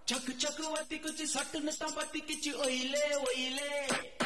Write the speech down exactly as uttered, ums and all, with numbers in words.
चक चक वती कुछ सट नता पति किच ओइले ओइले